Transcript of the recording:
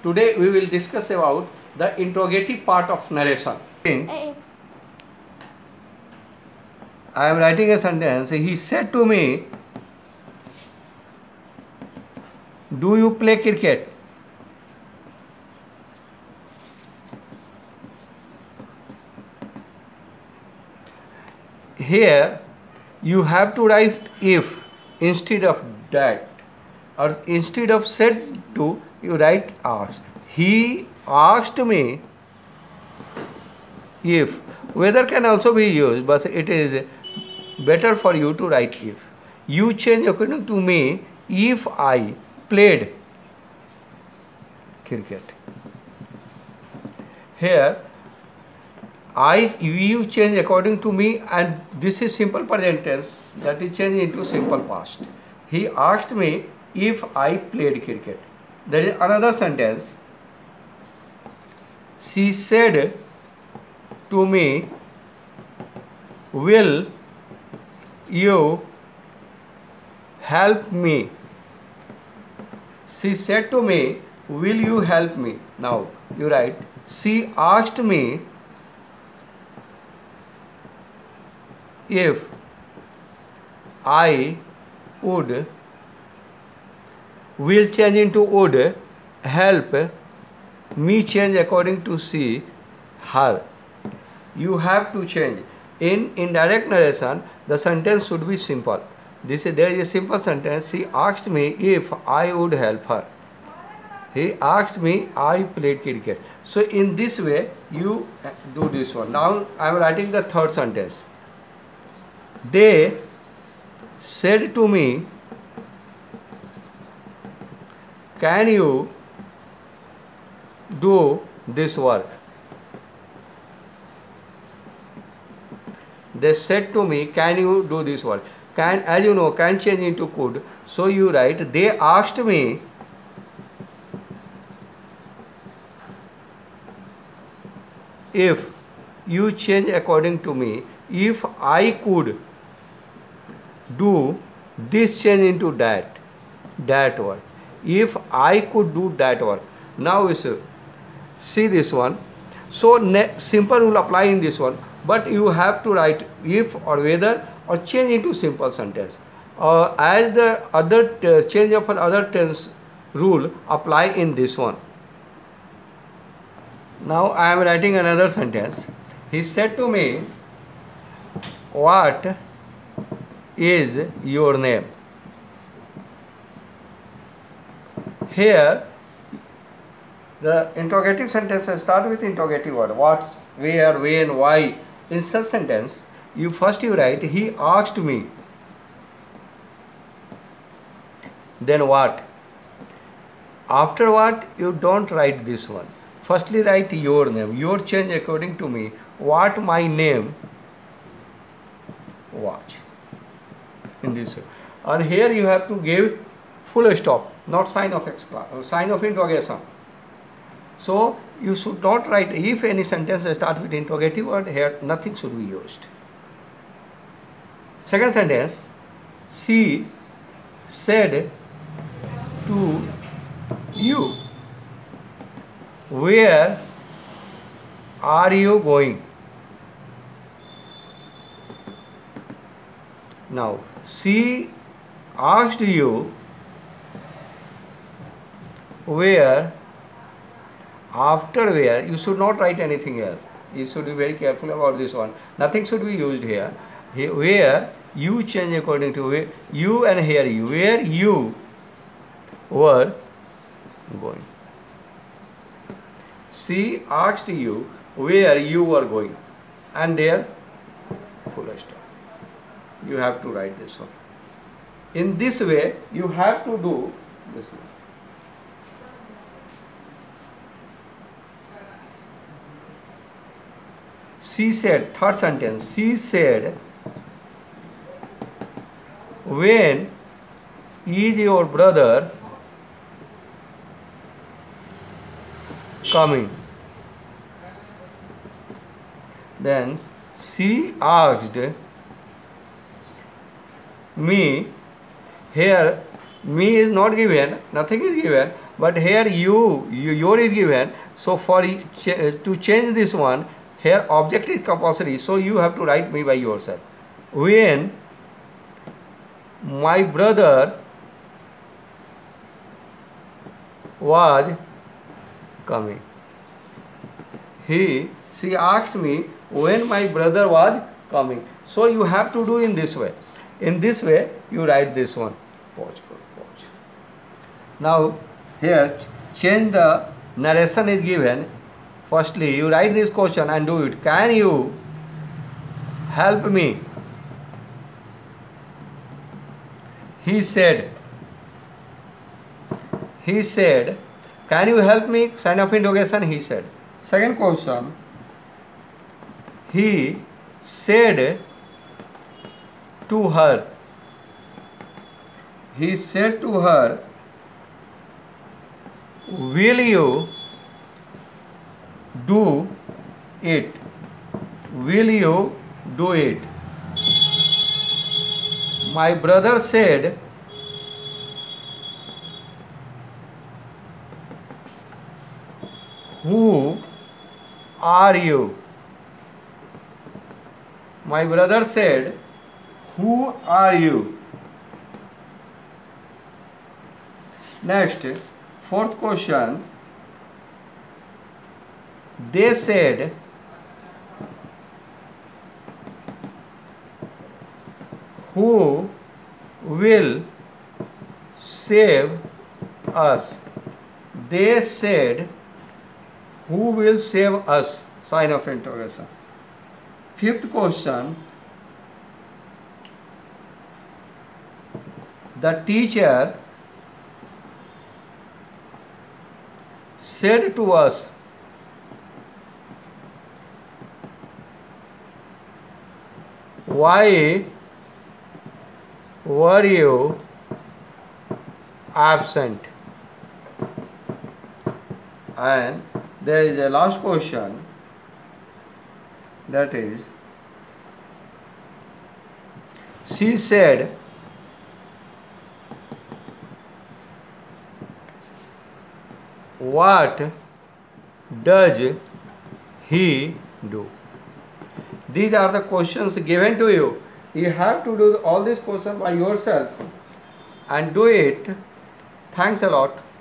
Today we will discuss about the interrogative part of narration. I am writing a sentence. He said to me, "Do you play cricket?" Here you have to write if instead of that, or instead of said to, you write asked. He asked me if. Whether can also be used, but it is better for you to write if. You change according to me if I played cricket. Here you change according to me, and this is simple present tense, that is changed into simple past. He asked me if I played cricket. There is another sentence. She said to me, "Will you help me?" She said to me, "Will you help me?" Now you write, she asked me if I would, will change into would, help, me change according to she, her. You have to change. In indirect narration, the sentence should be simple. There is a simple sentence. She asked me if I would help her. He asked me, I played cricket. So in this way, you do this one. Now I am writing the third sentence. They said to me, "Can you do this work?" They said to me, "Can you do this work?" Can, as you know, can change into could. So you write, they asked me if, you change according to me, if I could do this, change into that work. If I could do that work. Now we see this one. So simple will apply in this one, but you have to write if or whether or change into simple sentence. As the other change of other tense rule apply in this one. Now I am writing another sentence. He said to me, "What is your name?" Here the interrogative sentence start with interrogative word. What, where, when, why. In such sentence, you write, he asked me. Then what? After what, you don't write this one. Firstly write your name. Your change according to me. What my name was. In this way. And here you have to give full stop, not sign of sign of interrogation. So you should not write if any sentence starts with interrogative word. Here nothing should be used. Second sentence. She said to you, "Where are you going?" Now she asked you where. After where, you should not write anything else. You should be very careful about this one. Nothing should be used here. Where, you change according to where, you, and here you, where you were going. She asked you where you were going, and there full stop. You have to write this one. In this way, you have to do this one. She said, third sentence, she said, "When is your brother coming?" Then she asked me. Here me is not given, nothing is given, But here your is given. So to change this one, here object is compulsory. So you have to write me by yourself. When my brother was coming, she asked me when my brother was coming. So you have to do in this way. In this way you write this one. Pause. Now here change the narration is given. Firstly you write this question and do it. Can you help me? He said, can you help me? Sign of interrogation, he said. Second question, he said to her. He said to her, will you do it? Will you do it? My brother said, who are you? My brother said, who are you? Next, fourth question. They said, who will save us? They said, who will save us? Sign of interrogation. Fifth question. The teacher said to us, why were you absent? And there is a last question, that is, she said, what does he do? These are the questions given to you. You have to do all these questions by yourself and do it. Thanks a lot.